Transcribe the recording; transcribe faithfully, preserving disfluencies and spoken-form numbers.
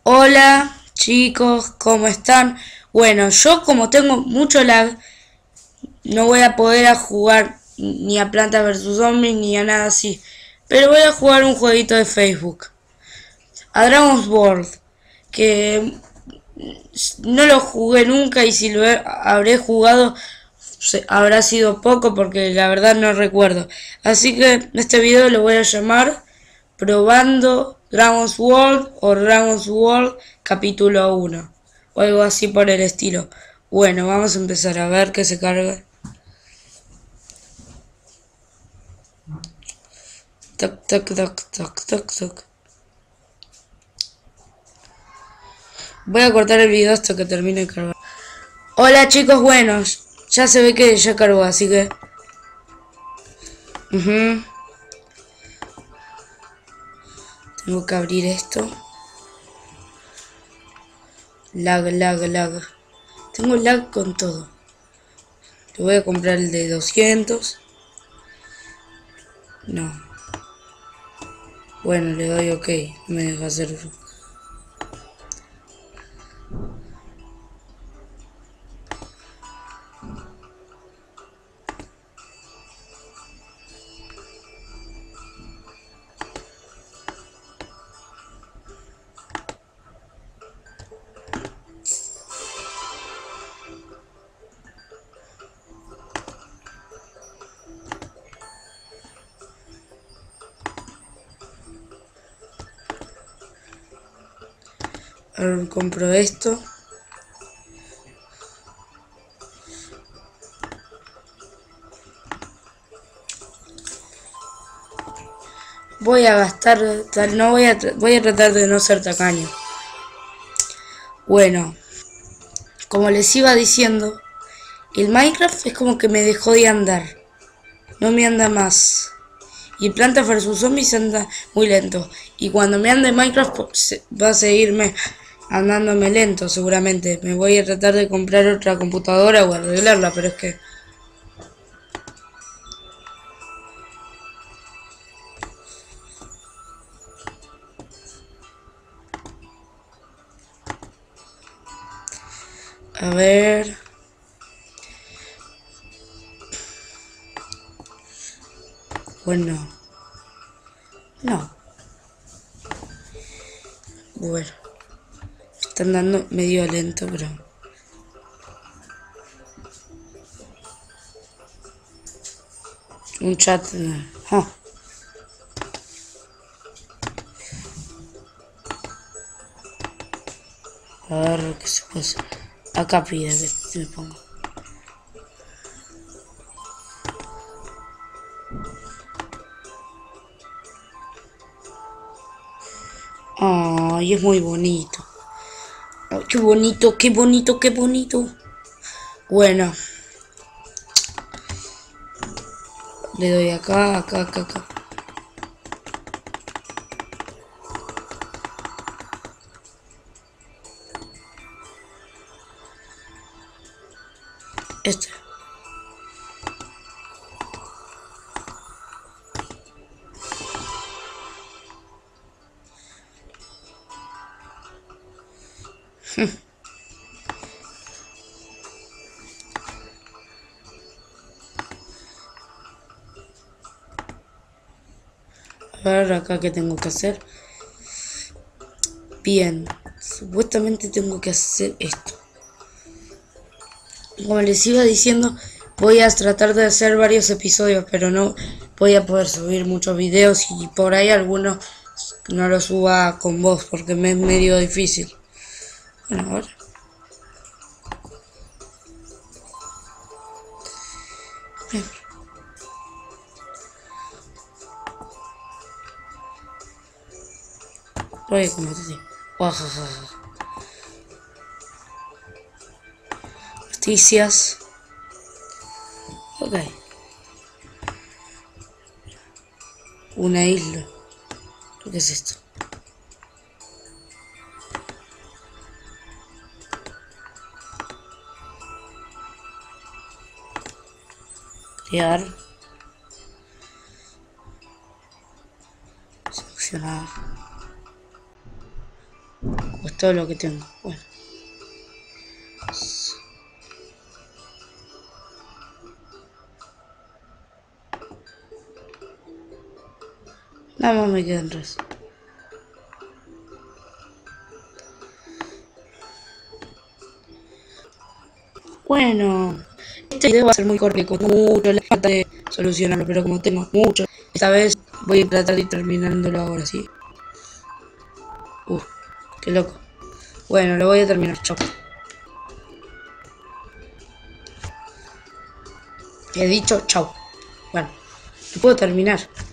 Hola chicos, ¿cómo están? Bueno, yo como tengo mucho lag, no voy a poder a jugar ni a Planta versus Zombies ni a nada así. Pero voy a jugar un jueguito de Facebook. A Dragon's World. Que no lo jugué nunca y si lo he- habré jugado habrá sido poco porque la verdad no recuerdo. Así que este video lo voy a llamar Probando Dragon's World o Dragon's World capítulo uno o algo así por el estilo. Bueno, vamos a empezar a ver que se carga. Toc, toc, toc, toc, toc, toc. Voy a cortar el video hasta que termine de cargar. Hola chicos, buenos. Ya se ve que ya cargó, así que... Uh -huh. Tengo que abrir esto. Lag, lag, lag. Tengo lag con todo. Le voy a comprar el de doscientos. No. Bueno, le doy ok. Me deja hacerlo. Ahora compro esto. Voy a gastar, no voy a, voy a tratar de no ser tacaño. Bueno, como les iba diciendo, el Minecraft es como que me dejó de andar. No me anda más. Y Planta versus Zombies anda muy lento. Y cuando me ande Minecraft va a seguirme andándome lento seguramente. Me voy a tratar de comprar otra computadora o arreglarla, pero es que... A ver... Bueno... No. Bueno. Está andando medio lento, pero... Un chat... Oh. A ver qué se pasa. Acá pide que me pongo. Ay, es muy bonito. Ay, qué bonito, qué bonito, qué bonito. Bueno. Le doy acá, acá, acá, acá. Este. A ver acá qué tengo que hacer. Bien. Supuestamente tengo que hacer esto. Como les iba diciendo, voy a tratar de hacer varios episodios, pero no voy a poder subir muchos videos y por ahí algunos no los suba con voz porque me es medio difícil. Bueno, a ver. Bien. Oye, como te digo. Noticias. Ok. Una isla. ¿Qué es esto? Crear. Seleccionar. todo lo que tengo. Bueno. Nada más me quedan tres. Bueno, este video va a ser muy corto, con mucho la falta de solucionarlo, pero como tengo mucho, esta vez voy a tratar de ir terminándolo ahora, ¿sí? Uh, qué loco. Bueno, lo voy a terminar, chao. He dicho chao. Bueno, lo puedo terminar.